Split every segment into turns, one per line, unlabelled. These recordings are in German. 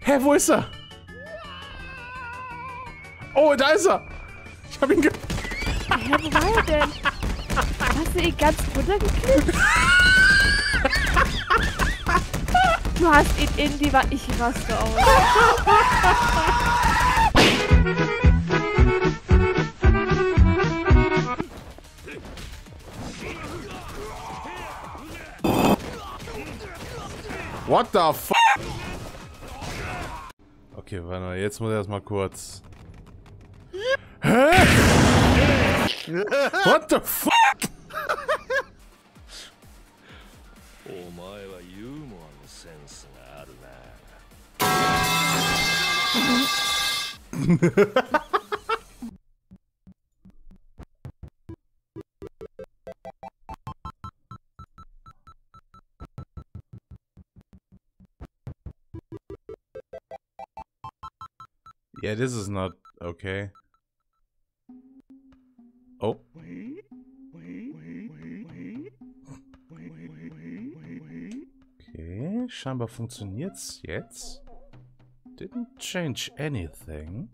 Hä, wo ist er? Oh, da ist er! Ich hab ihn
Hä, wo war er denn? Hast du ihn ganz runtergeklickt? Du hast ihn in die Wand. Ich raste aus.
What the fuck? Okay, warte mal, jetzt muss ich erstmal kurz. Hä? What the fuck? Yeah, this is not okay. Oh. Okay, scheinbar funktioniert's jetzt. Didn't change anything.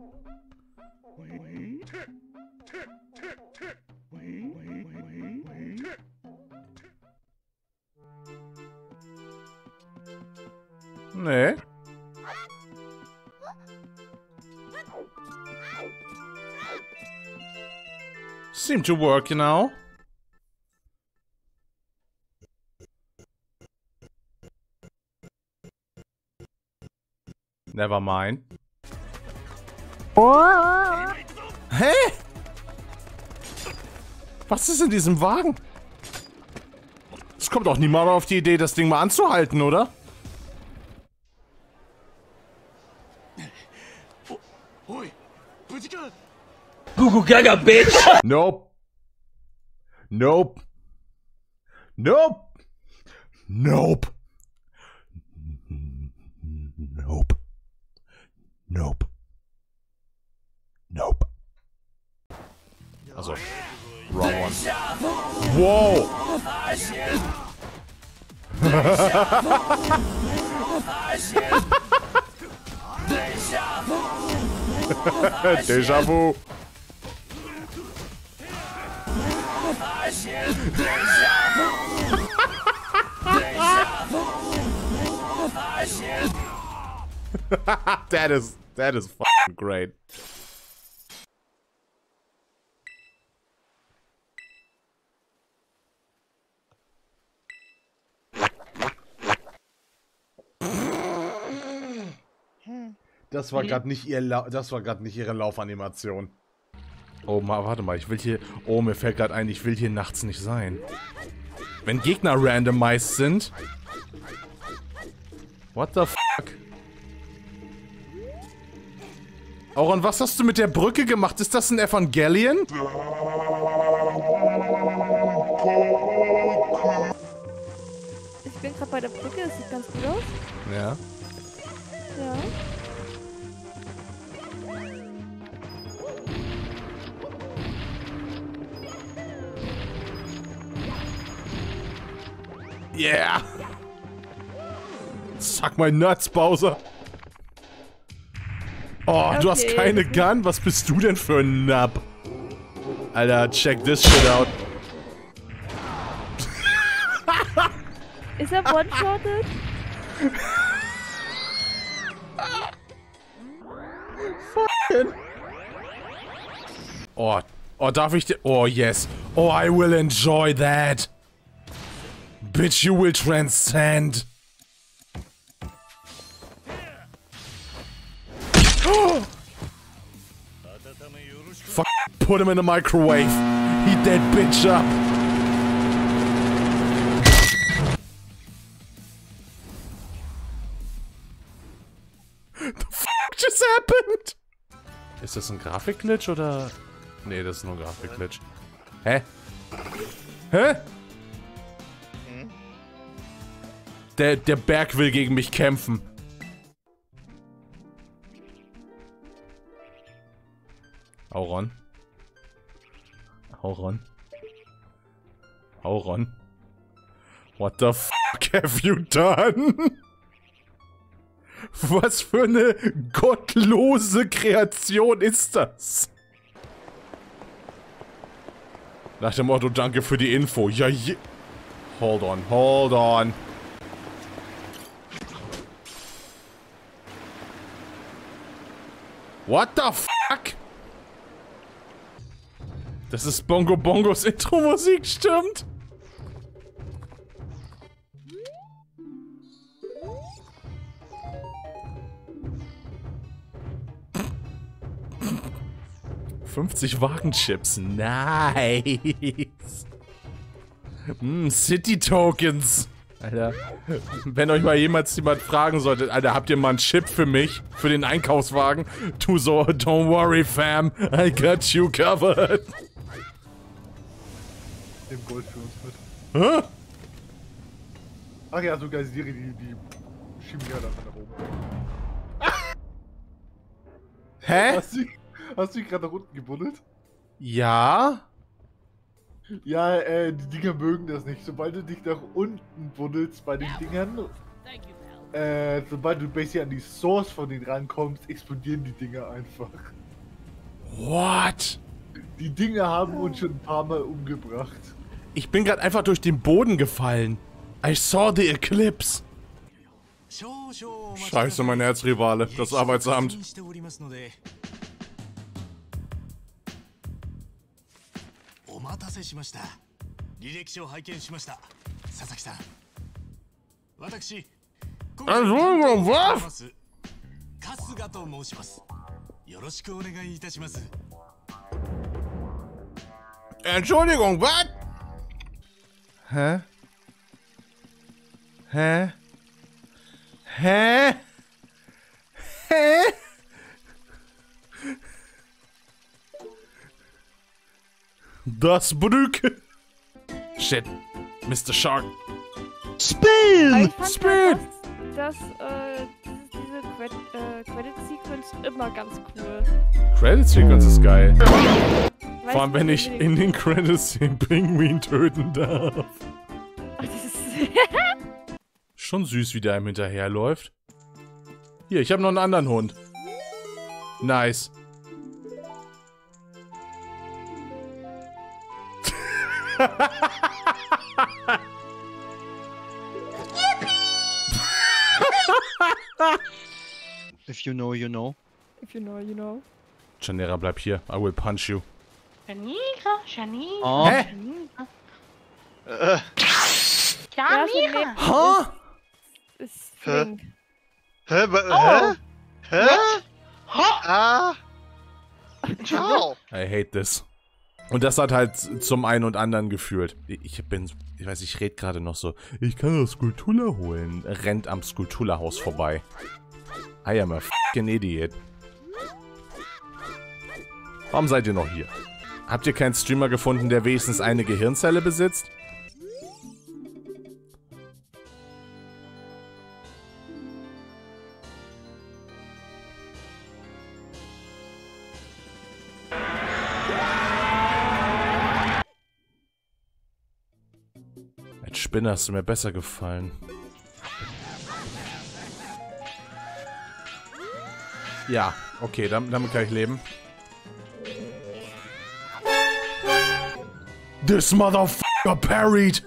Nee. Seem to work, you know. Never mind. Hä? Was ist in diesem Wagen? Es kommt doch niemand auf die Idee, das Ding mal anzuhalten, oder?
Gugu Gaga, bitch!
Nope. Nope. Nope. Nope. Nope. Nope. Nope. Also, wrong one. Wow! Déjà vu. that is fucking great. Das war gerade nicht ihre Laufanimation. Oh, warte mal, ich will hier... Oh, mir fällt gerade ein, ich will hier nachts nicht sein. Wenn Gegner randomized sind... What the fuck? Auron, was hast du mit der Brücke gemacht? Ist das ein Evangelion?
Ich bin gerade bei der Brücke, das sieht ganz gut aus.
Ja.
Ja.
Yeah! Suck my nuts, Bowser! Oh, okay, du hast keine Gun? Was bist du denn für ein Nub? Alter, check this shit out.
Ist er one-shotted?
Fucking. Oh, darf ich dir... Oh, yes. Oh, I will enjoy that. Bitch, you will transcend. Fuck, put him in the microwave. Heat that bitch up. The fuck just happened? Ist das ein Grafikglitch oder... Nee, das ist nur ein Grafikglitch. Hä? Hä? Der Berg will gegen mich kämpfen. Auron. Auron. Auron. What the fuck have you done? Was für eine gottlose Kreation ist das? Nach dem Motto, danke für die Info. Ja, je... Hold on, hold on. What the fuck? Das ist Bongo Bongos Intro-Musik, stimmt? $50 Wagenchips, nice. City Tokens. Alter, wenn euch mal jemals jemand fragen sollte, Alter, habt ihr mal einen Chip für mich? Für den Einkaufswagen? Tu so, don't worry, fam. I got you covered.
Dem Gold für uns mit.
Hä?
Ach ja, so Geysire, die schieben ja dann nach oben.
Hä?
Hast du dich gerade nach unten gebuddelt?
Ja?
Ja, die Dinger mögen das nicht. Sobald du dich nach unten buddelst bei den Dingern, sobald du basically an die Source von denen rankommst, explodieren die Dinger einfach.
What?
Die Dinger haben uns schon ein paar Mal umgebracht.
Ich bin gerade einfach durch den Boden gefallen. I saw the eclipse. Scheiße, mein Erzrivale, das Arbeitsamt. Entschuldigung, was? Entschuldigung, was? Hä? Hä? Hä? Hä? Das Brücke. Shit. Mr. Shark.
Spill!
Spill!
Das, diese Credit Sequence immer ganz cool.
Credit Sequence ist geil.
Weißt
Vor allem,
du,
wenn ich in den Credits den Pinguin töten darf.
Das ist
Schon süß, wie der einem hinterherläuft. Hier, ich habe noch einen anderen Hund. Nice.
If you know, you know.
If you know, you know.
Janera, bleib hier. I will punch you.
Janira.
Oh.
Hä?
Janira.
Huh?
Ist flink.
Hä?
Oh.
Hä? Ah. Ciao.
I hate this. Und das hat halt zum einen und anderen geführt. Ich weiß, ich rede gerade noch so. Ich kann das Skulltula holen. Rennt am Skulltula-Haus vorbei. I am a fucking idiot. Warum seid ihr noch hier? Habt ihr keinen Streamer gefunden, der wenigstens eine Gehirnzelle besitzt? Als Spinner hast du mir besser gefallen. Ja, okay, damit kann ich leben. This motherfucker parried!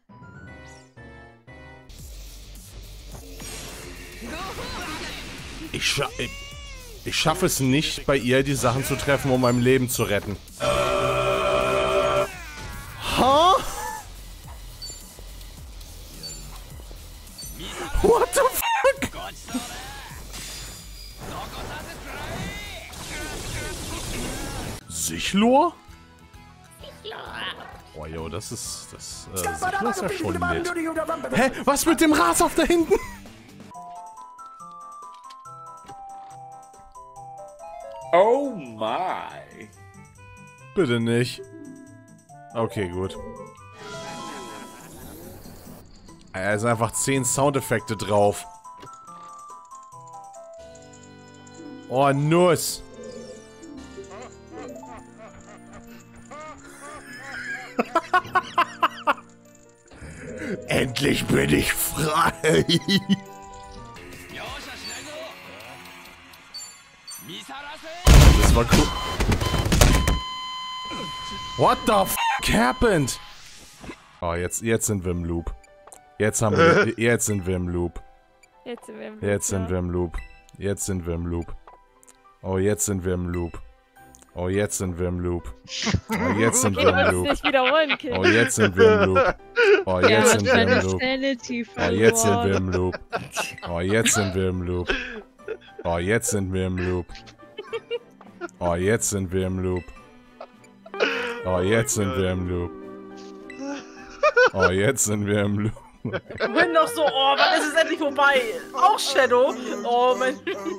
Ich schaffe es nicht, bei ihr die Sachen zu treffen, um mein Leben zu retten. Huh? What the fuck? Sichlor? Oh jo, das ist Sichlor ist ja schon nett. Hä? Was mit dem Rasauf da hinten?
Oh my.
Bitte nicht. Okay, gut. Da sind einfach 10 Soundeffekte drauf. Oh, Nuss. Endlich bin ich frei. Das war cool. What the f*** happened? Oh, jetzt sind wir im Loop. Jetzt sind wir im Loop. Jetzt sind wir im Loop. Jetzt sind wir im Loop. Oh, jetzt sind wir im Loop. Oh, jetzt sind wir im Loop. Oh, jetzt sind wir im Loop.
Nicht wiederholen, Kind.
Oh, jetzt sind wir im Loop. Oh, jetzt sind wir im Loop. Oh, jetzt sind wir im Loop. Oh, jetzt sind wir im Loop. Oh, jetzt sind wir im Loop. Oh, jetzt sind wir im Loop. Oh, jetzt sind wir im Loop. Oh, jetzt sind wir im Loop.
Ich bin noch so, oh, wann ist es endlich vorbei? Auch Shadow? Oh, mein...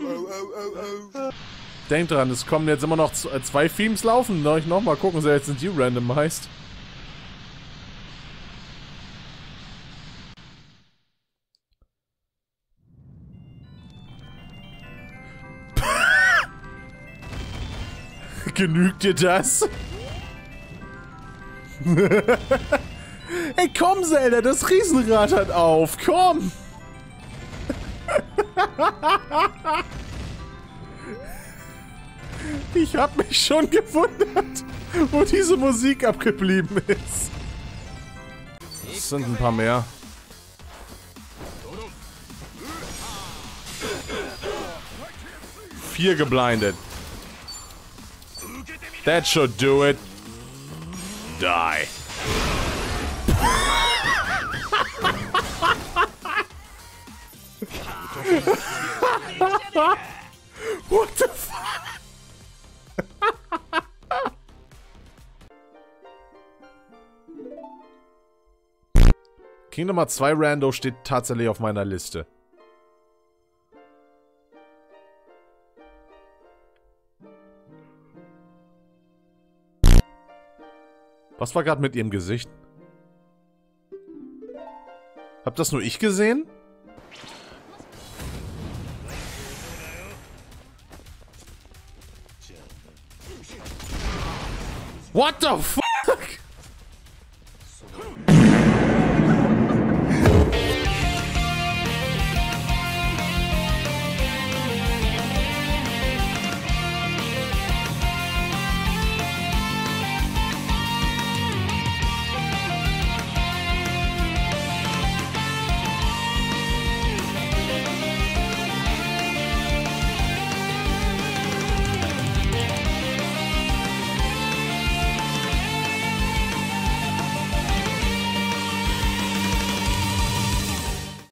Denkt dran, es kommen jetzt immer noch 2 Themes laufen. Soll ich nochmal gucken, wer jetzt in die random heißt? Genügt dir das? Ey, komm, Zelda, das Riesenrad hat auf. Komm! Ich hab mich schon gewundert, wo diese Musik abgeblieben ist. Es sind ein paar mehr. Vier geblindet. That should do it. Die. What the fuck? Kingdom Hearts 2 Rando steht tatsächlich auf meiner Liste. Was war gerade mit ihrem Gesicht? Hab das nur ich gesehen? What the fuck?